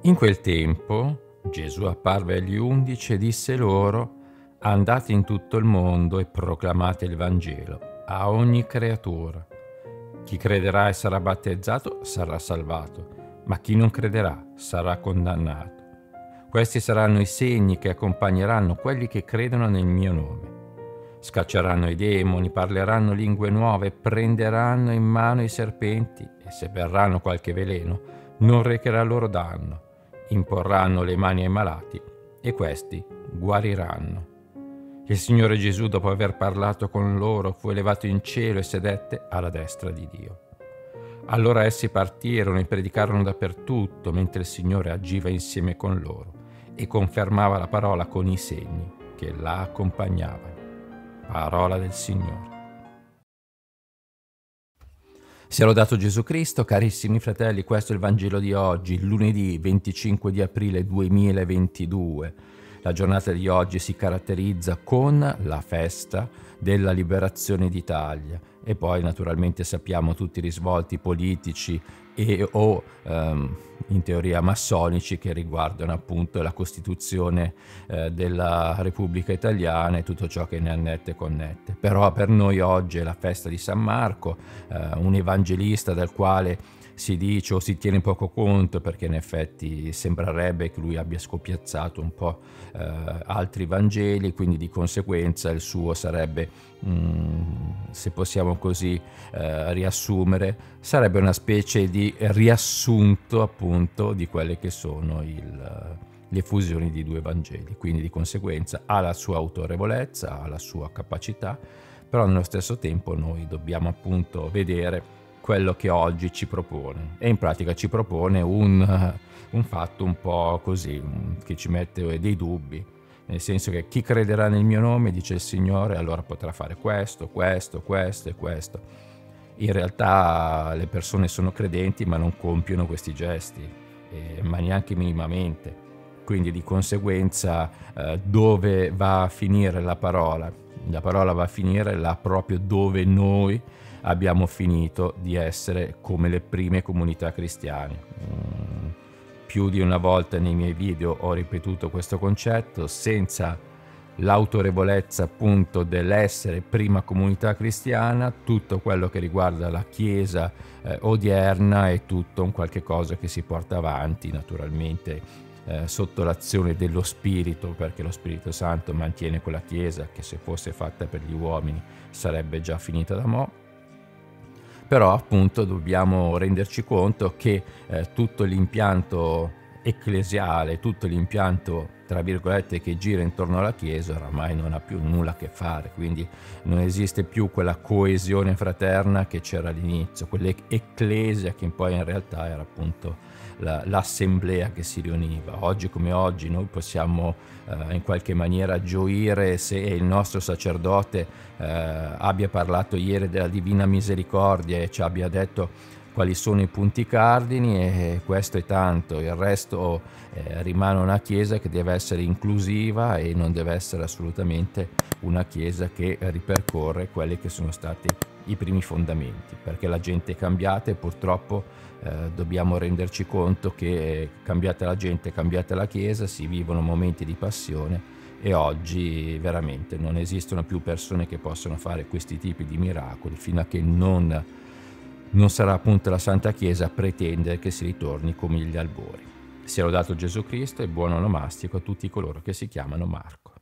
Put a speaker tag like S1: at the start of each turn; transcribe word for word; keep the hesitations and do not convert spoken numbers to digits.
S1: In quel tempo Gesù apparve agli undici e disse loro: andate in tutto il mondo e proclamate il Vangelo a ogni creatura. Chi crederà e sarà battezzato sarà salvato, ma chi non crederà sarà condannato. Questi saranno i segni che accompagneranno quelli che credono nel mio nome. Scacceranno i demoni, parleranno lingue nuove, prenderanno in mano i serpenti e se berranno qualche veleno non recherà loro danno. Imporranno le mani ai malati e questi guariranno. Il Signore Gesù, dopo aver parlato con loro, fu elevato in cielo e sedette alla destra di Dio. Allora essi partirono e predicarono dappertutto, mentre il Signore agiva insieme con loro e confermava la parola con i segni che la accompagnavano. Parola del Signore. Sia lodato Gesù Cristo, carissimi fratelli, questo è il Vangelo di oggi, lunedì venticinque di aprile duemilaventidue. La giornata di oggi si caratterizza con la festa della liberazione d'Italia e poi naturalmente sappiamo tutti i risvolti politici e o ehm, in teoria massonici che riguardano appunto la Costituzione eh, della Repubblica Italiana e tutto ciò che ne annette e connette. Però per noi oggi è la festa di San Marco, eh, un evangelista del quale si dice o si tiene poco conto, perché in effetti sembrerebbe che lui abbia scopiazzato un po' eh, altri Vangeli, quindi di conseguenza il suo sarebbe, mh, se possiamo così eh, riassumere, sarebbe una specie di riassunto appunto di quelle che sono il, le fusioni di due Vangeli, quindi di conseguenza ha la sua autorevolezza, ha la sua capacità, però nello stesso tempo noi dobbiamo appunto vedere quello che oggi ci propone e in pratica ci propone un, un fatto un po' così che ci mette dei dubbi, nel senso che chi crederà nel mio nome, dice il Signore, allora potrà fare questo, questo, questo e questo. In realtà le persone sono credenti ma non compiono questi gesti, eh, ma neanche minimamente, quindi di conseguenza eh, dove va a finire la parola? La parola va a finire là proprio dove noi abbiamo finito di essere come le prime comunità cristiane. Mm, più di una volta nei miei video ho ripetuto questo concetto: senza l'autorevolezza appunto dell'essere prima comunità cristiana, tutto quello che riguarda la Chiesa eh, odierna è tutto un qualche cosa che si porta avanti naturalmente eh, sotto l'azione dello Spirito, perché lo Spirito Santo mantiene quella Chiesa che se fosse fatta per gli uomini sarebbe già finita da mo'. Però appunto dobbiamo renderci conto che eh, tutto l'impianto ecclesiale, tutto l'impianto tra virgolette che gira intorno alla Chiesa oramai non ha più nulla a che fare, quindi non esiste più quella coesione fraterna che c'era all'inizio, quell'ecclesia che poi in realtà era appunto la, l'assemblea che si riuniva. Oggi come oggi noi possiamo eh, in qualche maniera gioire se il nostro sacerdote eh, abbia parlato ieri della Divina Misericordia e ci abbia detto quali sono i punti cardini e questo è tanto, il resto eh, rimane una Chiesa che deve essere inclusiva e non deve essere assolutamente una Chiesa che ripercorre quelli che sono stati i primi fondamenti, perché la gente è cambiata e purtroppo eh, dobbiamo renderci conto che cambiata la gente, cambiata la Chiesa, si vivono momenti di passione e oggi veramente non esistono più persone che possono fare questi tipi di miracoli fino a che non non sarà appunto la Santa Chiesa a pretendere che si ritorni come gli albori. Sia lodato Gesù Cristo e buon onomastico a tutti coloro che si chiamano Marco.